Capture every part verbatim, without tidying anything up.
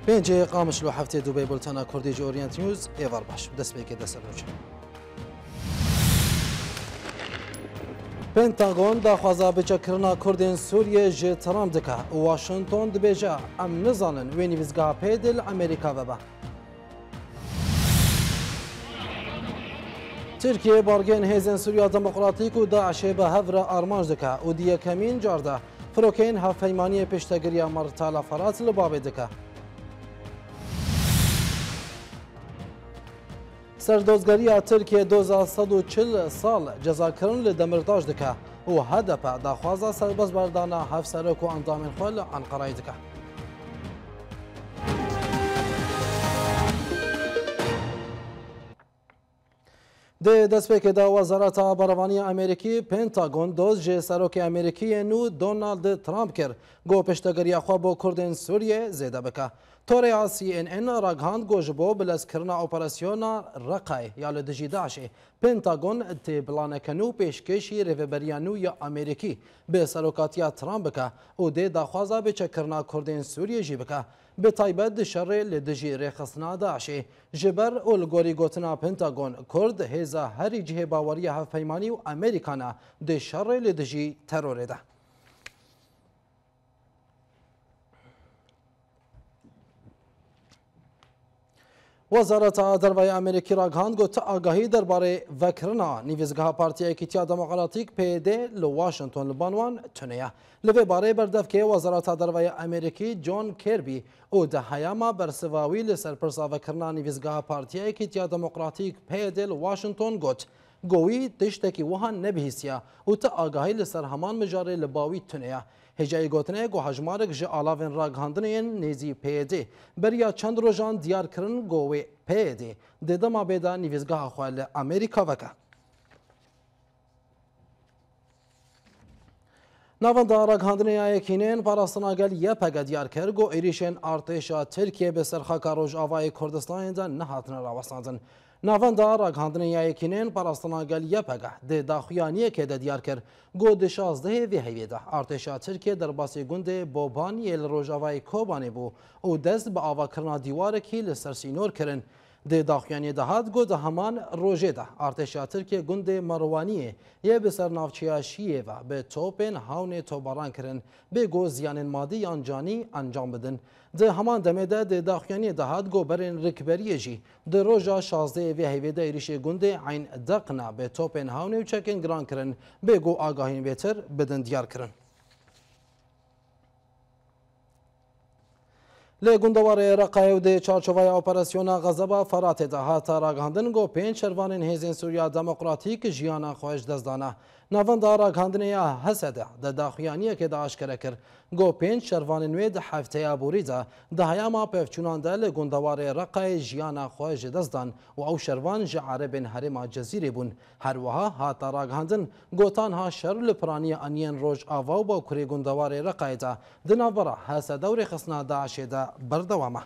پێنجێ قامشلو هەفتێ دووبەی بولتەنە کوردی ئۆریەنت نیوز ئێوار باش دەستپێکی دەسەرۆچێ. پێنتاگۆن داخوازا بچەکردنا کوردên سووریê ji Trump dike û Washington dibêje em nizanin wê nivîzgeha pêdil Amerîka vebe. Tirkiye bargên hêzên Sûriya Demokratîk û Daişê bi hev re armanc dike û di yekemîn car de firokên hevpeymaniyê pêştegiriya Martala Ferat li bavê dike. Serdozgeriya Tirkiye doza sed û çil sal cezakirin li Demirtaş dike û H D P daxwaza serbestberdana hevserok û endamên xwe li Enqereyê dike. Di destpêkê de Wezareta Berevaniya Amerîkî Pentagon doz ji serokê Amerîkiyê nû Donald Trump kir got pêştegiriya xwe bo Kurdên Sûriyê zêde bike. Toreya C N N ragihand got ji bo bilezkirina operasyona Reqayê ya li dijî Daişê Pentagon tê planeke nû pêşkêşî rêveberiya nû ya Amerîkî bi serokatiya Trump bike û dê daxwaza bêçekirina Kurdên Sûriyê jî bike. Bi taybet di şerê li dijî rêxistina Daişê ji ber û li gorî gotina Pentagon Kurd hêza herî cihê baweriya hevpeymanî û Amerîkan e di şerê li dijî terorê de. Wezareta Derveyê Amerîkî ragihand got ti agahî derbarê vekirina nivîzgeha Partiya Yekîtiya Demokratîk P Y D li Washington li ban wan tune ye. Li vê barê berdevkê Wezareta Derveyê Amerîkî John Kirby û di heyama bersivawî li ser pirsa vekirina nivîzgeha Partiya Yekîtiya Demokratîk P Y D li Washington got gowî tiştekî wiha nebihîstiye û ti agahî li ser heman mijarê li bawî tune ye. Hêcayê gotinê got hejmarek ji alavên ragihandinên nêzî P Y D beriya çend rojan diyar kirin got wê P Y D di dema bêda nivîzgeha xwe li Amerîka veke. Navenda ragihandinê ya Yekînên parastina gel yepege diyar kir got êrişên artêşa Tirkiye bi serxaka Rojavayê Kurdistanê de nehatine rawestandin. Navenda ragihandinê ya Yekînên parastina gel yepege di daxuyaniyekê de diyar kir got di şazdehê vê heyvê de artêşa Tirkiye derbasî gundê Bobaniyê li Rojavayê Kobanê bû û dest bi avakirina dîwarekî li ser sînor kirin. Di daxuyaniyê de hat got di heman rojê de artêşa Tirkiye gundê Merwaniyê yê bi ser navçeya Şiyê ve bi topên hawnê tobaran kirin bê got ziyanên madî yan canî encam bidin. Di heman demê de di daxuyaniyê de hat got berên rikberiyê jî di roja şazdehê vê heyvê de êrişê gundê Eyn Deqna bi topên hawnê û çekên giran kirin bê got agahîn bêtir bidin diyar kirin. Lê gundewarê Reqayê û dê çarçovaya operasyona Xezeba Feratê de hata ragihandin got pênc şervanên hêzên Sûriya Demokratîk jiyana xwe ji dest dane. Navenda ragihandinê ya Hesedê de daxuyaniyekê de aşkere kir got pênc şervanên wê di hefteya borî de di heyama pevçûnan de li gundewarê Reqayê jiyana xwe ji dest dan û ew şervan ji erebên herêma Cezîrê bûn. Her wiha hata ragihandin gotan ha şer li piraniya aniyên Rojava û Bakurê gundewarê Reqayê de di navbera Hesedê û rêxistina Daişê de berdewam e.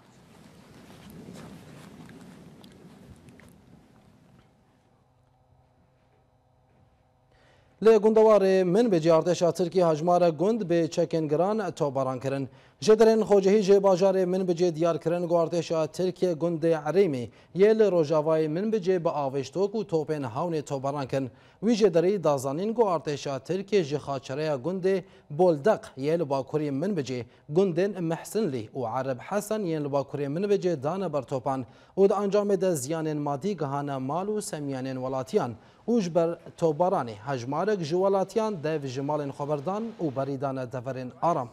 Lê gundewarê Minbicê artêşa Tirkiye hejmarek gund bê çekên giran tobaran kirin. Ji derên xwecihî jê bajarê Minbicê diyar kirin got artêşa Tirkiye gundê Erêmê yê li Rojavayê Minbicê bi avêştok û topên hawnê tobaran kirin. Wî jê derî dazanîn got artêşa Tirkiye ji xaçereya gundê Boldeq yê li Bakurê Minbicê gundên Mehsinlî û Ereb Hesen yên li Bakurê Minbicê dane ber topan û di encamê de ziyanên madî gihane mal û semiyanên welatiyan û ji ber tobaranê hejmarek ji welatiyan dev ji malên xwe berdan û berî dane deverên aram.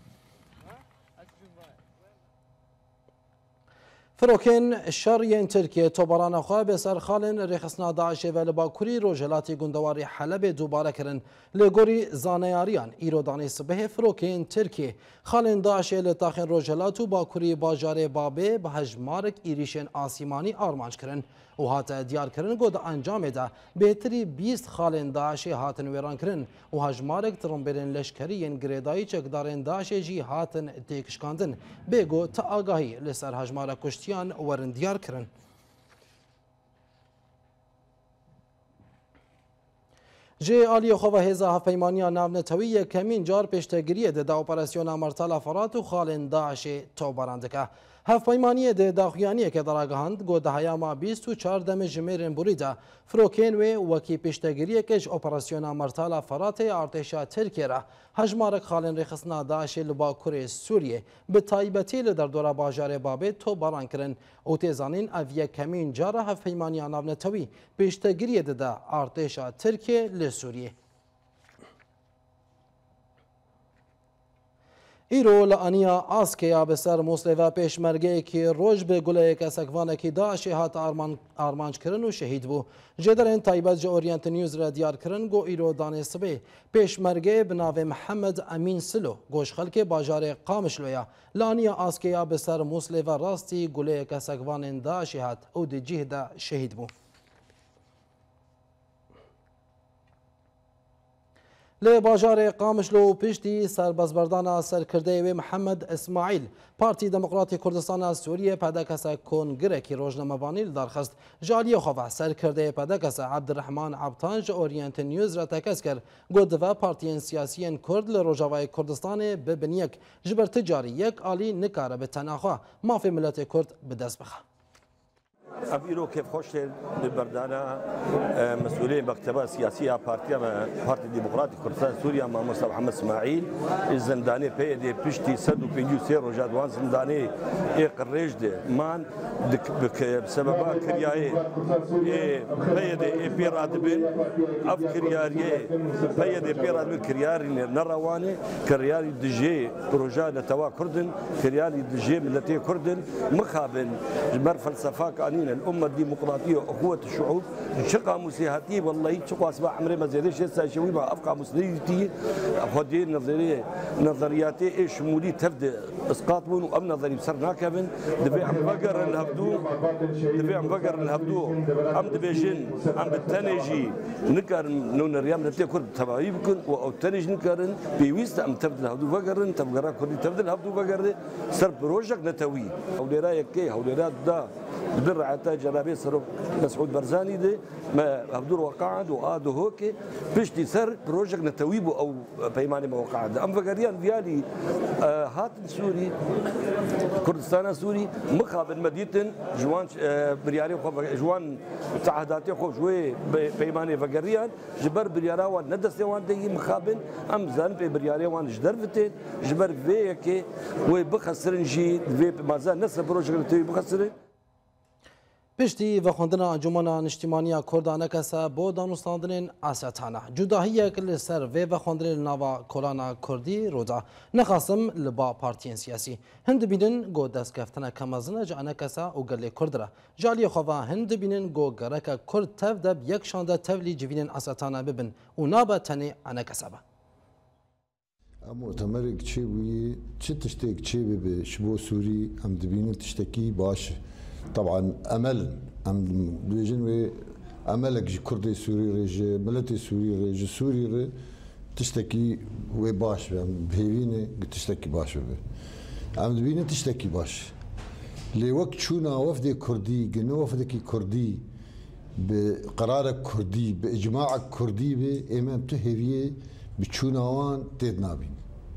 Firokên şer yên Tirkiye tobarana xwe bi ser xalên rêxistina Daişê ve li Bakurî Rojhilatê gundewarê Helebê dubare kirin. Li gorî zaneyariyan îro danê sibehê firokên Tirkiye xalên Daişê li taxên Rojhilat û Bakurî bajarê Babê bi hejmarek êrişên asîmanî armanc kirin û hate diyar kirin got di encamê de bêtirî bîst xalên Daişê hatin wêran kirin û hejmarek tirimbêlên leşkerî yên girêdayî çekdarên Daişê jî hatin têkişkandin bê got ti agahî li ser hejmarek kuştiyan werin diyar kirin. Ji aliyê xwe ve hêza hevpeymaniya navnetewî yekemîn car pêştegiriyê dida operasyona Martala Ferat û xalên Daişê topbaran dike. هەفپەیمانیە دێ داخوایانیەکە دەڕاگەهاند گۆ دەهەیاما بیست و چوار دەمە ژمێرن بوریدا فرۆکێن وێ وەکی پێشتەگیریەکەش ئۆپەراسیۆنا مەرتالا فەراتەیە ئارتێشا ترکێرە هەژمارەك خاڵێن ڕێخستنا داعشێ لە باکوورێ سووریێ بە تایبەتی لە دەردۆرە باژارێ بابێت تۆ بەڕانکردن ئەو تێزانین ئەڤ یەکەمین جارە هەفپەیمانیا ناونەتەوی پێشتەگیریە دەدا ئارتێشا ترکێ لە سووریێ. ئیرۆ لە ئەنیا ئاسکەیا بەسەر مۆسلێڤە پێشمەرگەیەکی ڕۆژ بێ گولەیەکە سەکڤانێکی داعشی هاتە ئارمانجکردن و شەهید بوو. جێدەرێن تایبەت جە ئۆریەنت نیوزرە دیارکردن گۆ ئیرۆ دانێ سبێ پێشمەرگەیە بناوێ محەممەد ئەمین سلۆ گۆش خەلکێ باژارێ قامشلۆیە لە ئەنیا ئاسکەیا بەسەر مۆسلێڤە ڕاستی گولەیەکە سەکڤانێن داعشی هات ئەو دجیهدا شەهید بوو. لە باژارێ قامشلۆ و پشتی سەربەزبەردانە سەرکردەیەوێ محەممەد ئەسماعیل پارتی دموکراتی کوردستانە سووریە پەدەکەسە کۆنگرێکی ڕۆژنەمەبانی لە دەرخست ژالیە خۆڤە سەرکردەیە پەدەکەسە عەبدڕەحمان عەبتان ji ئۆریەنت نیوزرە تەکەس کرد گۆ divê partiyên siyasiyên Kurd li Rojavayê Kurdistanê bibin yek ji ber ticarî yek alî nikare bi tenaxwe mafê miletê Kurd bi dest bixe. اب ایرو کیف خوشتر بردانا مسئولین مکتبه سیاسی پارتیا پارتی دموکراتی کردستان سوریا ما مصطفی محمد اسماعیل زندانی پیدا پشتی صد و پنجاه و سه روزادوان زندانی اقرار ده من بسبب کریای پیدا پیراد بین اف کریاری پیدا پیراد بین کریاری نروانی کریاری دجی روزا نتوا کردن کریاری دجی ملتی کردن مخابن بر فلسفه قانون الأمة الديمقراطية وأخوة الشعوب شقة مسيحاتية والله شقة أسماء عمري ما زيدش هسه شوي مع أفقع مسلمتي أخذي نظرية نظرياتي إيش شمولي تبدأ إسقاط بون وأم نظري بسرنا كابن دبي عم بقر الهبدو دبي عم بقر الهبدو أم دبيجن أم بالتنجي نكر نون الريام نتي كرد تبعي بكون أو تنج نكرن بيويست أم تبدأ الهبدو بقرن تبقرا كردي تبدأ الهبدو بقر سر بروجك نتوي أو لرايك كي أو لراد دا بدر حتى جنابي سرو مسعود برزاني ده ما هبدور وقعد وقعد هوكي بشتي سر بروجك نتويبو او بيماني ما وقعد ام فقريان فيالي آه هات سوري كردستان سوري مقابل مدينه جوان آه برياري جوان تعهداتي خو شوي بيماني فقريان جبر بريارا وان ندس وان دي مقابل ام زان في برياري وان جدرفتين جبر فيكي وي بخسرن جي في مازال نفس بروجك نتوي بخسرن پشتی و خوندنا انجمنا نیشتیمانیا کردانەکەسە بۆ دانوستاندنên ئاسەتانە جوداهیەک li ser vê vexwendinê li nava kolana Kurdî roda nexwasim li ba partiyên siyasî hin dibînin got destkeftine mezin ji enekesa û gelê Kurd re ji aliyê xwe ve hin dibînin got gereka Kurd tev de bi yek şande tevlî civînên esatane bibin û nabe tenê enekesa be. Em mutemerek çê bûyî çi tiştek çê bibe ji bo Sûrî em dibînin tiştekî baş طبعا امل ام دوجن و املك جي كردي سوري رج ملتي سوري رج سوري ر تشتكي و باش بهينه تشتكي باش به ام دبينه تشتكي باش لي وقت شونا وفد كردي جنو وفدك كردي بقرارك كردي باجماعك كردي به امام تهويه بتشوناوان تدنابين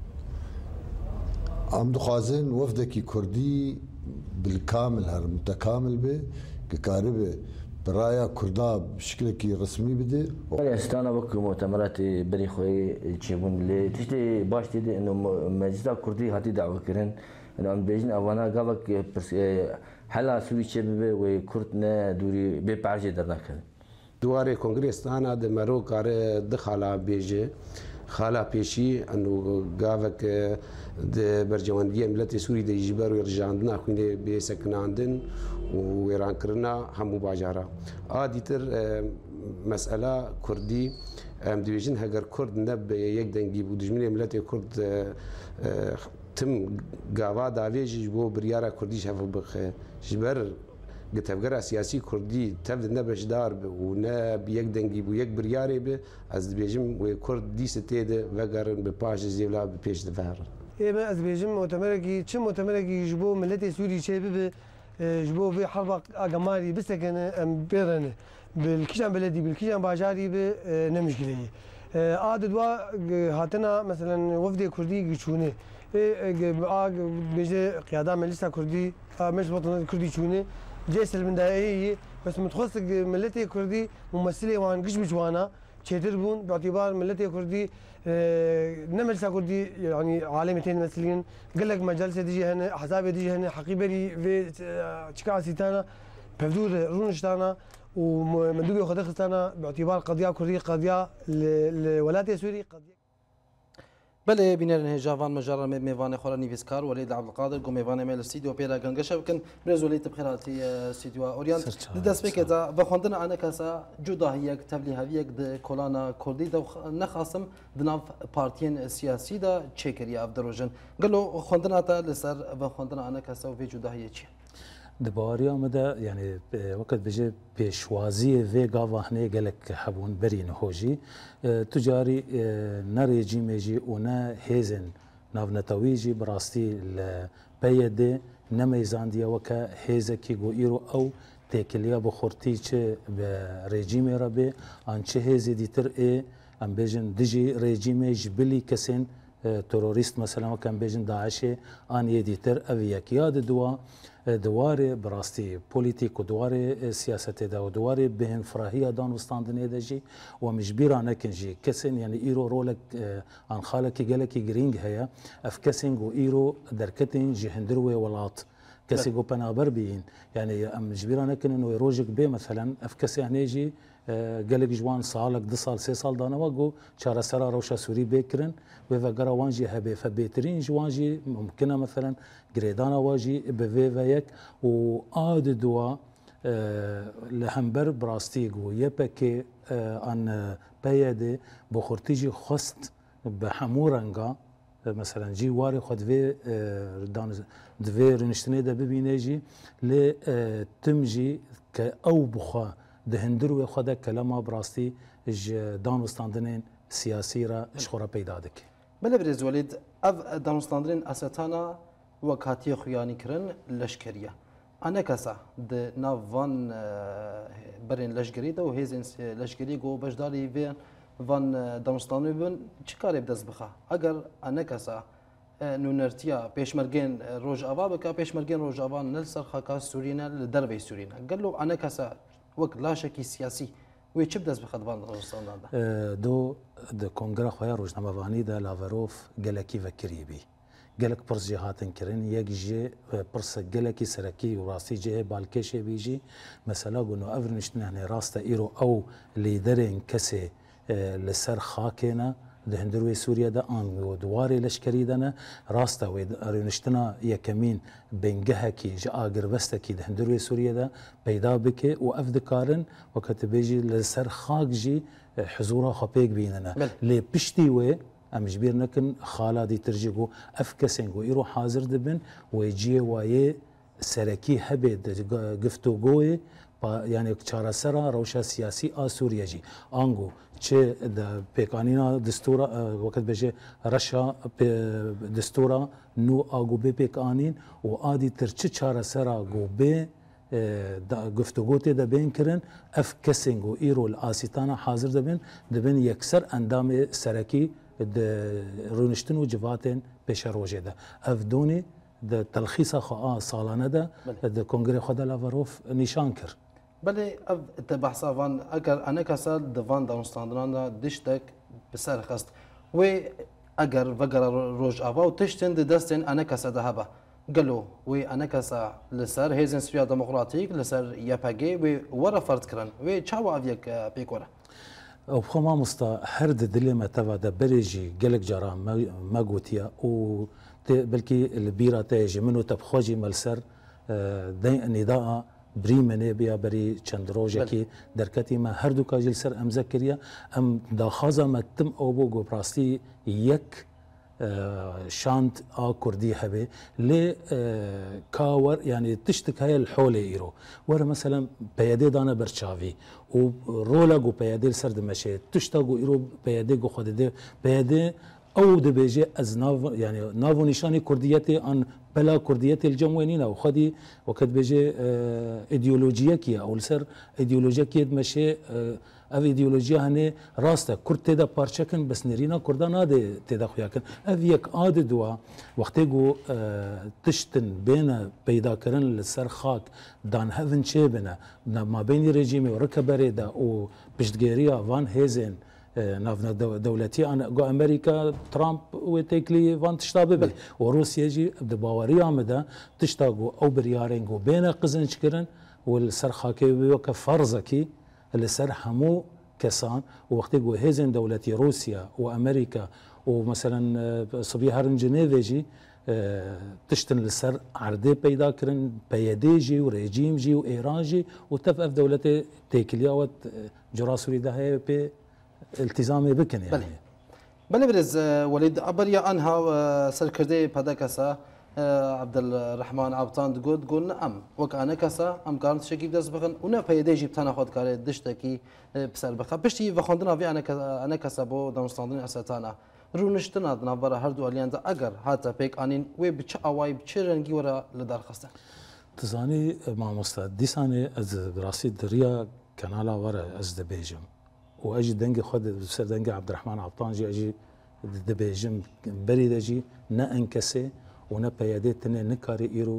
ام دخازن وفدك كردي بالكامل هر متكامل به كقاربه برايا كردا بشكل كي رسمي بده استانا بك مؤتمرات بري خوي تشيبون اللي تشتي باش تدي انه مجلس كردي هاتي دعوه كرن انه ام بيجن اوانا قالك حلا سوي شبه وكردنا دوري ببارجي درنا كان دواري كونغرس انا دمرو كار دخلا بيجي خالا بيشي انه قافك برجواندية ملتي سوري دي جبر ويرجعندنا خويني بيسكناندن ويران كرنا همو باجارا آديتر مسألة كردي ام ديفيجن هجر كرد نب يك دنجي بودجمني ملتي كرد تم قاوا دافيجي بو بريارا كردي شافو بخ جبر قتفقرا سياسي كردي تبد نبش دار ونا بيك دنجي بو يك برياري به از ديفيجن وكرد دي ستيد وقرن بباج زيولا ببيش دفار إيه از بيجم مؤتمركي شو مؤتمركي جبو ملتي سوري شباب جبو في حرب أجماري بس كان بيرن بالكيشان بلدي بالكيشان باجاري بنمشكلي عاد دوا هاتنا مثلا وفد كردي جيشوني بيجي قيادة مجلس كردي مجلس وطني كردي شوني جيش من داعية بس متخصص ملتي كردي ممثلة وان قش بجوانا تشتر بون باعتبار ملتي كردي نمجلس كردي يعني عالمتين مثلين قال لك مجالس تيجي هنا احزاب تيجي هنا حقيبري في تشكا سيتانا بفدور رونشتانا ومندوبي خدختانا باعتبار قضيه كرديه قضيه الولايات السوري قضيه بله بینرن هجاوان مجرد میوان خورا نیویسکار ولید عبدالقادر گو میوان میل استودیو پیرا گنگشه بکن برز ولید بخیراتی استودیو اوریان دست بکه دا و خوندن آن کسا جداهیک تبلیغیک د کلانا کردی دا نخواستم دناف پارتین سیاسی دا چکری افدروجن گلو خوندن آتا لسر و خوندن آن کسا و جداهیه چیه دباري آمده يعني وقت بيجي بيشوازي في قاوهني قالك حبون برين هوجي تجاري نريجي ميجي ونا هيزن نافنتاويجي براستي البيد نميزان ديا وكا هيزكي جو إيرو أو تاكليا بخورتي چه بريجيمي ربي عن چه هيزي ديتر اي ام بيجن ديجي ريجيمي جبلي كسين تروريست مثلا وكان بيجن داعشي ان يديتر اوياك ياد دوا دواري براستي بوليتيك ودواري سياسة دا ودواري بهن فراهية دان وستاندني دا جي ومجبير انا كنجي كسن يعني ايرو رولك عن خالك جالك جرينج هيا اف كسنج وايرو دركتين جي هندروي ولات كسي جو بنابر بين يعني مجبير انا كن انه يروجك بي مثلا اف كسي هنيجي قالك جوان صالك دو سال سي سال دانا وقو شارع سرا روشا سوري بكرن وفقرا وانجي هبي فبيترين جوانجي ممكنة مثلا قريدانا واجي بفيفايك وآد دوا لهمبر براستيقو يبكي عن بيادي بخورتيجي خست بحمورنقا مثلا جي واري خد في دفي رنشتني دا ببينيجي لتمجي كأو بخا دهندرو خدا كلامه براستي دانوستاندنين سياسي را شخورا پیدا دك بله برز ولید اف دانوستاندنين اساتانا وكاتي خياني كرن لشكريه انا كسا د نافان برين لشكري دو هيزن لشكري جو بجداري في فان دانوستانو بن چیکار بدز بخا اگر انا كسا نونرتيا بيشمرگين روج اوا بك بيشمرگين روج اوا نلسر خاكا سورينا لدربي سورينا قال له انا كسا وقت لا شكي سياسي ويش بدز بخدبان دانوستان دا دو د كونغرا خويا روجنامه‌وانی دا لاڤروف گلکی وکری بی گلک پرس جهاتن کرن یک جه پرس گلکی سرکی و راستی جه بالکش بیجی مثلا گنو افرنشتن هنه راست ایرو او لیدرین کسی لسر خاکینا ده هندروی سوریا دا آن و دواری لشکری دانا راستا و ارنشتنا یکمین بنگه کی جا آگر بسته کی ده هندروی سوریا دا پیدا بکه و افد کارن وقت بیجی لسر خاک جی حضورا خپیک بیننا لی پشتی و امجبیر نکن خالا دی ترجیگو اف کسنگو ایرو حاضر دبن و جی وایه سرکی هبه گفتگوی يعني چارە سرا روشا سياسي آ سوريا جي آنگو چه د پیکانینا دستورا وقت بجه رشا دستورا نو آگو بي پیکانین و آدی تر چه چارە سرا گو بي گفتگو تی دبین کرن اف کسنگو ایرو الاسیتانا حاضر دبن دبن یکسر اندام سرکی د رونشتن و جواتن پیش روجه ده اف دونی د تلخیص خا سالانه ده د کنگره خود لاڤروف نشان کر بله اف تبحثا وان اگر انا كسا دفان دانوستاندنا دشتك بسر خست و اگر وگر روج اوا و تشتن دستن انا كسا دهبا قالوا و انا كسا لسر هيزن سوريا ديمقراطيك لسر ياباجي و ورا فرد كرن و تشاو افيك بيكورا او بخما مستا هرد دلما تبع د بريجي قالك جرا ما قوتيا و بلكي البيرة تاجي منو تبخوجي ملسر نداء بريمنه بيا بري چند روجكي دركتي ما هر دو كاجل سر ام ذكريا ام داخازا ما تم او بو گو براستي يك شانت ا كردي هبه ل كاور يعني تشتك هاي الحوله ايرو ور مثلا بيادي دانا برشافي و رولا جو بيادي سر دمشي تشتاغو ايرو بيادي جو خد دي بيادي او دبيجي از ناف يعني نافو نشاني كرديتي ان بلا كرديتي الجموينينا وخدي وقت بيجي اه ايديولوجيا كيا او لسر ايديولوجيا كيا مشي اه اف ايديولوجيا هني راستا كرد تدا بارشكن بس نرينا كردا نادي تدا خوياكن اف يك اد دوا وقتيغو اه تشتن بين بيدا كرن لسر خاك دان هفن شيبنا ما بين ريجيمي وركبري دا او بشتغيريا فان هيزن نافنا دولتي انا جو امريكا ترامب وتيكلي فان تشتابه وروسيا جي باوريا مدى تشتاقوا او بريارينغو بين قزن شكرن والسرخاكي وكفرزكي اللي سر حمو كسان ووقت جو هيزن دولتي روسيا وامريكا ومثلا صبي هرن جنيف جي تشتن لسر عردي بيدا كرن بيدي جي وريجيم جي وايران جي وتفقف دولتي تيكليا وت جراسوري ده هي بي التزامي بكن يعني بله بله برز وليد أبريا أنها سركردي بدكسا عبد الرحمن عبطان تقول قلنا أم وكأنا كسا أم كانت شكيف دست بخن ونا فيدي جيب تانا خود كاره دشتكي بسر بخا بشتي وخوندنا في أنا كسا أنا كسا بو دانستاندن أساتانا رونشتنا دنا برا هردو أليان دا أجر حتى بيك أنين وبتش أواي بتشرنجي ورا لدار خسته تزاني مع مستعد دي سنة از براسي دريا كنالا ورا از دبيجم واجي دنجي خد بسر دنجي عبد الرحمن عبطان جي اجي دبيجم بريد اجي نا انكسي ونا بيادات نكاري ايرو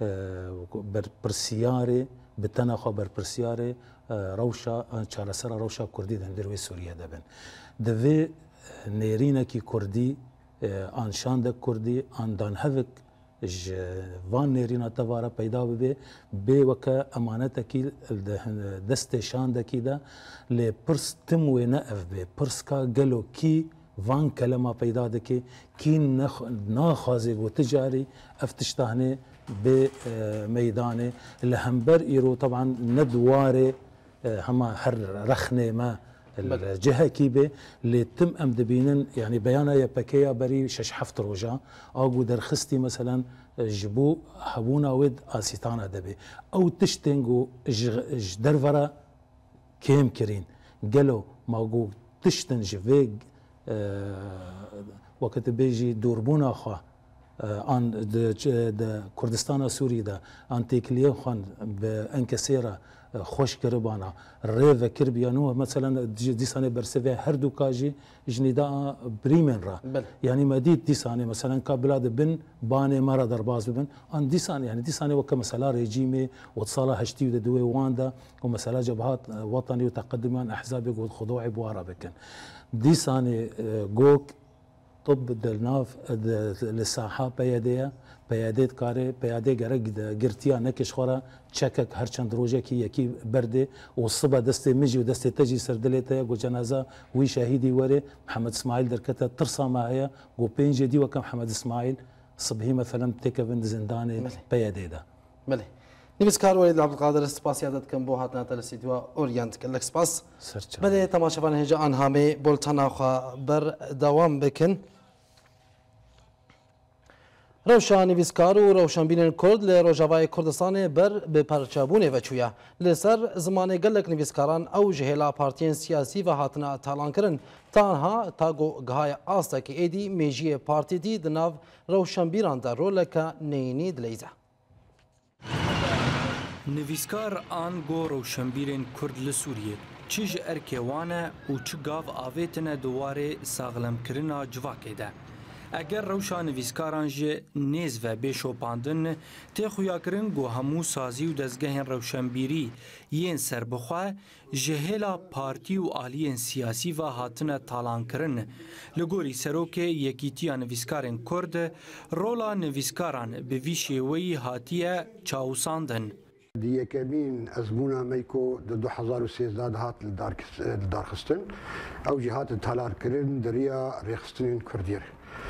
بر برسياري بتنا خبر برسياري روشا چالا سرا روشا كردي دندروي سوريا دبن دفي نيرينا كي كردي ان شاند كردي ان دان هفك ج وان نيرينا تبارا پیدا به به وک امانتکی دست شاندکی دا ل پرس تم و نف به پرس کا گلو کی وان کلمه پیدا دکی کی نخ ناخازی و تجاری افتشتهنه به میدان لهمبر ایرو طبعا ندواره هما هر رخنه ما الجهه كيبه اللي تم ام دبينن يعني بيانا يا بكيا بري شش حفت روجا اقو درخستي مثلا جبو حبونا ود اسيتانا دبي او تشتنجو درفرا كيم كرين قالوا ماقو تشتن جفيق اه وقت بيجي دوربونا خا اه ان د كردستان سوري دا انتيكليه خان بانكسيرا خوش کربانا ریو کربیانو مثلا دی سانه برسوی هر دو کاجی جنیدا بریمن را يعني مديد دي سانه مثلا كبلاد بن بانه مره درباز بن ان دي سانه يعني دي سانه وك مثلا ريجيمي وتصالح هشتي ودوي واندا ومثلا جبهات وطني وتقدمان احزاب خضوع بوارا بكن دي سانه جوك طب دلناف للساحه بيديه پیادت کاره پیاده گرگ گرتیا نکش خورا چکک هر چند روزه کی یکی برده و صبح دست مجی و دست تجی سردلته گو جنازه وی شهیدی وره محمد اسماعیل درکته ترسا معايا گو پنج دی وکم محمد اسماعیل صبحی مثلا تکبند زندان پیاده ده بله نویسکار ولید عبدالقادر سپاس یادت کم بو هاتنا تلسیدوا اورینت کلک سپاس بله تماشاوان هجا انهامه بولتانا خوا بر دوام بکن روشان نویسکار و روشنبین کرد ل روجاوای کردستان بر به پرچابونه و چویا لسر زمان گلک نویسکاران او جهلا پارتین سیاسی و هاتنا تالان کرن تانها تاگو گهای آستا که ایدی میجی پارتی دی دناو روشنبیران در رولک نینی دلیزه نویسکار آن گو روشنبیرین کرد لسوریه چیج ارکوانه و چه گاو آویتنه دواره ساغلم کرنا جواکه ده اگر روشان نویسکاران جه نیز و بشوپاندن تی خویاکرین گو همو سازی و دزگهن روشنبیری یین سربخواه جهلا پارتی و آلین سیاسی و هاتن تالان کرن لگوری سروک یکیتیا نویسکارن کرد رولا نویسکاران به ویشیوی هاتیه چاوساندن دی یکمین ازمونا میکو د دو هزار و سیزده هات لدارخستن او جهات تالار کرن دریا ریخستن کردیر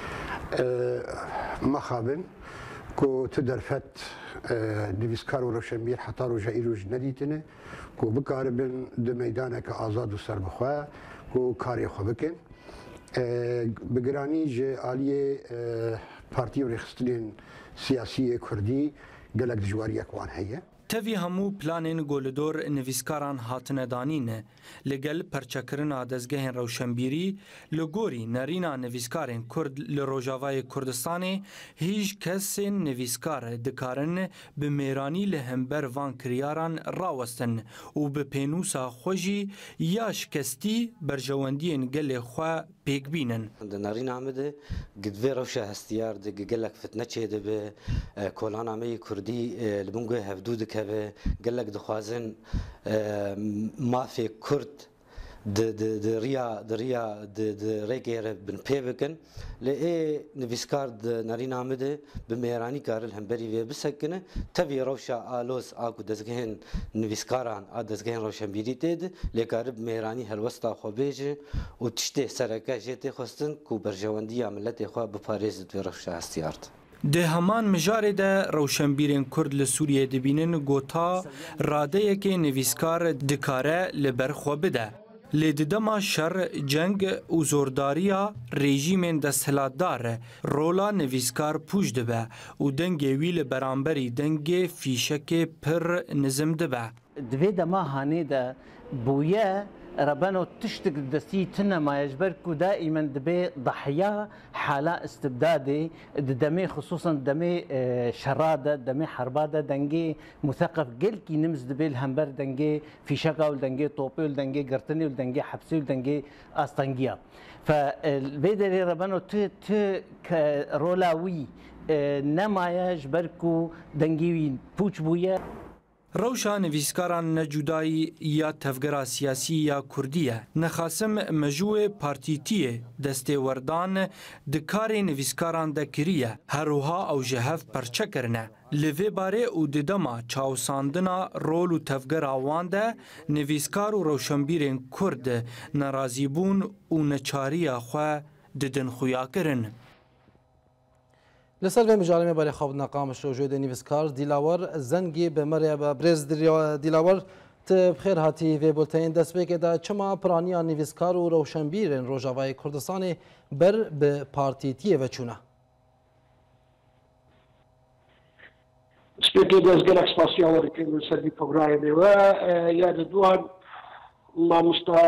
مخابن کو تدرفت نویسکار و روشنبیر حتی روژا ایروژ ندیتنه کو بکاربن د میدانه که آزاد و سربخواه کو کاری خو بکن بگرانی جه آلیه پارتی و ریخستنین سیاسی کردی گلک دجواری اکوان هیه تەوی هەموو پلانên گۆلدۆر نویسکاران هاتنە دانینە لەگەل پەرچەکردنا دەستگەهên ڕەوشەمبیری لە گۆری نەرîna نویسکارên Kurd li Rojavayê Kurdistanê hîj kesên nivîskar dikarin bi mêranî li hember van kiryaran rawestin û bi pênûsa xwe jî ya şikestî berjewendiyên gelê xwe pêk bînin. Nêrîna me de gidvê rewşa hestiyar de gelek fitne çê dibe kolana me yê Kurdî li bin guhê hevdû dikeve gelek dixwazin mafê Kurd di riya di riya di rêkê re bin pê bikin lê ê nivîskar di nêrîna me de bi mêranî karin hemberî vê bisekine tevî rewşa alos a ku dezgehên nivîskaran a dezgehên rewşenbîrî tê de lê karib mêranî helwesta xwe bêje û tiştê sereke jê tê xwestin ku berjewendiya milletê xwe biparêz di vê rewşa hestiyar de. Di heman mijarê de rewşenbîrên Kurd li Sûriyê dibînin gota radeyekê nivîskar dikare li ber xwe bide. Lê di dema şer, ceng û zordariya rejîmên desthilatdar rola nivîskar pûj dibe û dengê wî li beramberî dengê fîşekê pir nizim dibe. Divê dema hanê de bûye ربنا تشتك دستي تنا ما يجبر كو دائما دبي ضحية حالة استبدادي دمي خصوصا دمي شرادة دمي حربادة دنجي مثقف قل كي نمز دبي الهمبر دنجي في شقا ودنجي طوبي ودنجي قرطني ودنجي حبسي ودنجي استنجيا فالبيدري ربنا ت ت رولاوي نما يجبر كو دنجي بوچ بويا Rewşa nivîskaran ne cudayî ya tevgera siyasî ya Kurdî ye, nexasim mejûyê partîtiyê destêwerdan di karê nivîskaran de kiriye, herûha ew ji hev perçe kirine. Li vê barê û di dema çawsandina rol û tevgera wan de nivîskar û rewşenbîrên Kurd nerazîbûn û neçariya xwe didin xuyakirin. لسر و مجارمه برای خواب نقام شوجود نویسکار دیلاور زنگی به مریا به برز دیلاور تبخیر هاتی و بولتین دست بگه دا چما پرانیا نویسکار و روشنبیرن روجاوای کردستان بر به پارتیتیه و چونه سپیکی دست گلک سپاسیاوری که سردی پروگرامه و یاد دوان ما مستا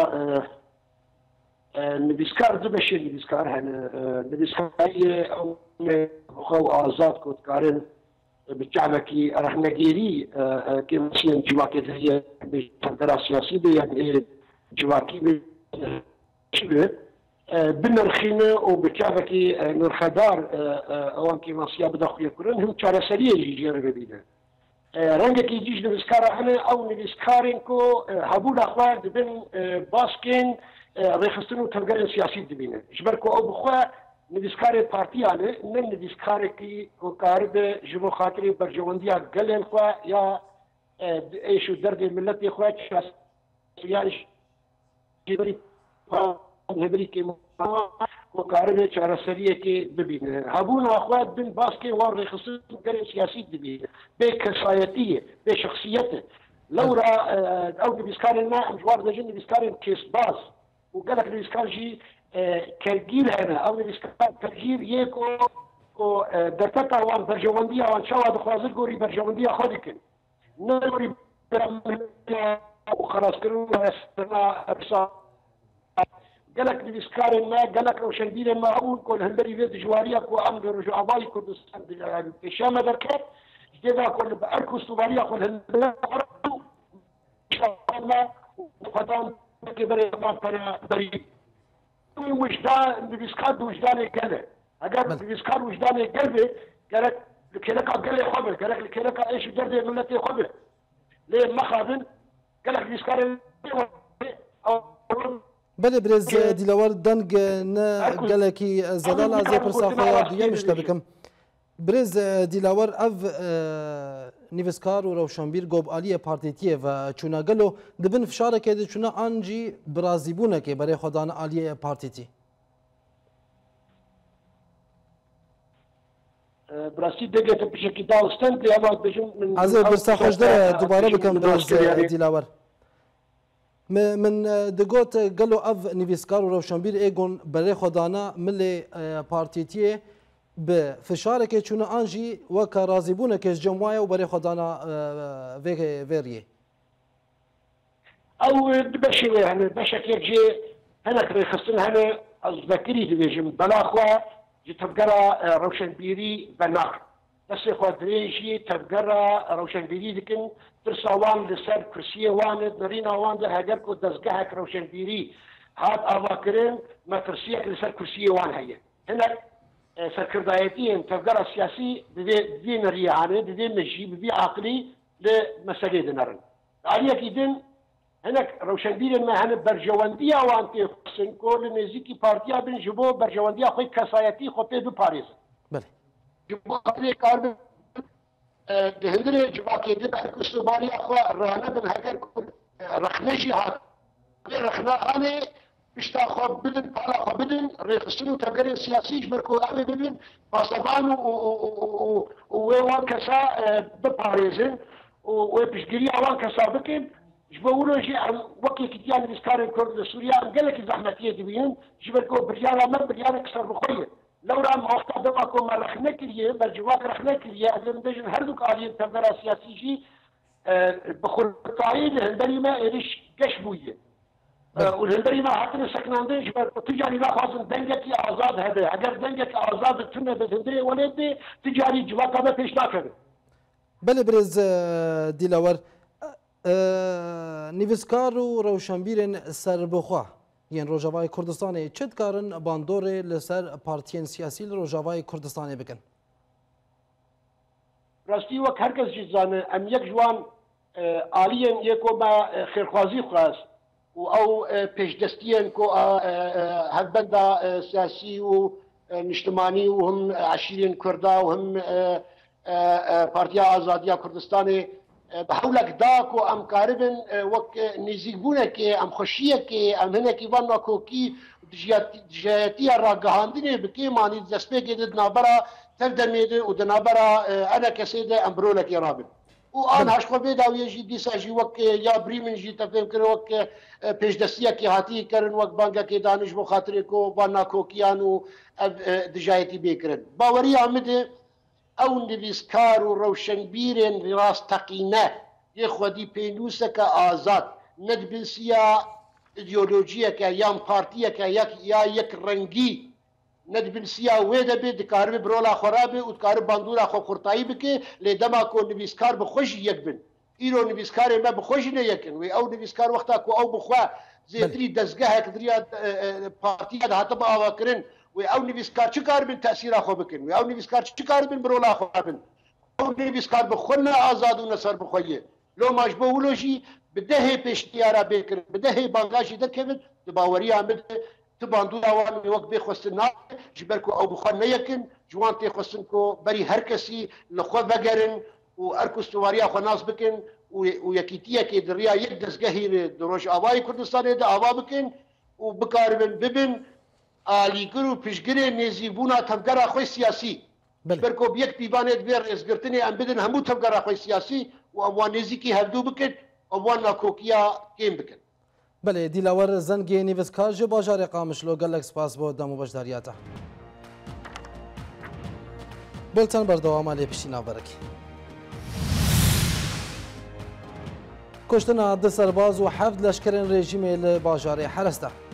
نویسکار دبشه نویسکار هنه نویسکاری او خو آزاد کود کارن بچعبکی رهنگیری که مثلا جواکی دیگه به سیاسی به یعنی جواکی به شبه بنرخینه و بچعبکی نرخدار اوان که مسیا بداخلی کرن هم چاره سریع جیجیره ببینه رنگ کی جیج نویسکار هنه او نویسکارین کو هبول اخوار دبن باسکین ریخستن و تفگر سیاسی دبینه جبر کو او بخواه نویسکار پارتیانه نه نویسکار کی وکارد جبو خاطری برجواندیا گلن خو یا ایشو درد ملت خو یعنی جبری هبری کی وکارد چاره سریه کی ببینه هبون اخوات بن باسکی وار خصوص گل سیاسی ببینه به کفایتی به شخصیت لو را او نویسکار ما جوار دجن نویسکار کیس باز وقالك نویسکار جی كالجيل هنا او كالجيل يكو كو درتتا وان برجواندية وان شاوا دخوازل قوري برجواندية خودكن نوري وخلاص كلنا استنا ابصا قالك نويسكار ما قالك روشنبيل ما اقول كل هندري فيد جواريا كو امر رجوع عبالي كردستان بالشام دركات جدا كل باركو استواليا كل هندري ان شاء الله وقدام كبري ما بري وجدان نویسکار وجدان قلبه اگر نویسکار وجدان قلبه قالك لكلك قلبي خبر قالك لكلك ايش درد ملتي خبر ليه ما خابن قالك نویسکار بله برز دیلاور دنگ نه قالكي زلال از پرسافه دیگه مشته بکم برز دیلاور اف نویسکار و روشنبیر گوب آلی پارتیتیه و چوناگلو دبن فشاره که چونه آنجی برازیبونه که برای خودان آلی پارتیتی براسی دیگه تو پیش کی داستان دی اما بجم از برسا خوش داره دوباره بکم برز دیلاور من دگوت گلو اف نویسکار و روشنبیر ایگون برای خودانا ملی پارتیتیه به فشارێکی چوونە ئانژی وەکە ڕازیبوونەکەش جەموایە و بەرێ خۆدانە vêriyê ئەو بەشێ هەنێ بەشێکێک جێ هەنێک ڕێخستن هەنێ ئەز بەکری دەبێژم بەلاخوا ji tevgera rewşenbîrî benak destê xwe dirêjî tevgera rewşenbîrî dikin tirsa wan li ser kursiyê wan e nirîna wan de heger ku dezgehek rewşenbîrî hat avakirin me tirsiyek li ser kursiyê wan heye hinek serkirdayetiyên tevgera siyasî divê nirîye hane divê me jî bi vî aqilî li meselê dinerin aliyekî din hinek rewşenbîrên me hene berjewendiya wan tê xwesin ku li nêzîkî partiya bin ji bo berjewendiya xwe kesayetî xwe tê biparêzin ji bo xatirê kar bin di hindirê civakê din herkustubariya xwe rane bin heger ku rexne jî hat rexne anê pişta xwe bidin pala xwe bidin rêxistin û tevgerên siyasî ji ber ku ew ê bibin paseban û wê wan kesa biparêzin û wê piştgiriya wan kesa bikin ji bo wilo jî em wekekî diya nivîskarên Kurd li Sûriya em gelekî zehmetiyê dibînin ji ber ku biryara me biryarek serbixwe ye lewra em hafta dema ku me rexne kiriye me civak rexne kiriye ez ê bibêjin her du aliyên tevgera siyasî jî bi xurtayî li hinderî me êriş geş bûye û li hinderî me hatine sekinandin ji ber ku tu carî naxwazin dengekî azad hebe eger dengekî azad tune bi hindirê welê bê tu carî civaka me pêş nakevin belê birêz Dîlawar nivîskar û rewşenbîrên serbixwe yên Rojavayê Kurdistanê çi dikarin bandorê li ser partiyên siyasî li Rojavayê Kurdistanê bikin? Rastî wek herkes jî zane em yek ji wan aliyên yê ku me xêrxwazî xwest û ew pêşdestiyên ku hevbenda siyasî û niştimanî û him eşîrên Kurda û him Partiya Azadiya Kurdistanê bi hewlek da ku em karibin wek nêzîkbûnekê em xweşiyekê em hinekî van nakokî dijayetiya ragihandinê bi kêmanî destpêkê de di navbera tevdemê de û di navbera ene kesê de em birolekê rabin û an heşxwebê dawiyê jî dîsa jî wek ya birî min jî tevfêm kirin wek pêşdestiyekê hatiyê kirin wek bangekê danîş bo xatirê ku van nakokiyan û ev dijayetî bêkirin baweriya min de ew nivîskar û rewşenbîrên rastteqîne yê xwedî pênûseke azad ne dibinsiya îdeolojiyeke yan partiyeke ya yek rengî ne dibinsiya wê de bê dikaribe birola xwe rabe û dikaribe bandora xwe xurtayî bike lê dema ku nivîskar bi xwe jî yek bin îro nivîskarên me bi xwe jî ne yekin wê ew nivîskar wexta ku ew bi xwe zêtirî dezgehek diriya partiya de hatibe avakirin wê ew nivîskar çi karibin tesîra xwe bikin wê ew nivîskar çi karibin birola xwe rabin ew nivîskar bi xwe ne azad û ne serbixwe ye loma ji bo wilo jî bi dehê pêşniyara bêkirin bi dehê banga jî dekevin di baweriya min de tu bandora wan wek bê xwestin nabe ji ber ku ew bi xwe neyekin ji wan tê xwestin ku berî her kesî li xwe vegerin û erkustuvariya xwe nas bikin û yekîtiyekê di riya yek dezgehê di Rojavayê Kurdistanê de ava bikin û bikaribin bibin alîgir û piştgirê nêzîbûna tevgera xwe siyasî ji ber ku yek pîvanê divê rêzgirtinê em bidin hemû tevgera xwe siyasî û em wan nêzîkî hevdû bikin ew wan nakokiya kêm bikin Belê Dîlawar zengê nivîskar ji bajarê Qamişlo gelek spas bo demo beşdariyê te Bulten berdewama lê piştî navberekê Kuştina di serbaz û heft leşkerên rejîmê li bajarê Helesta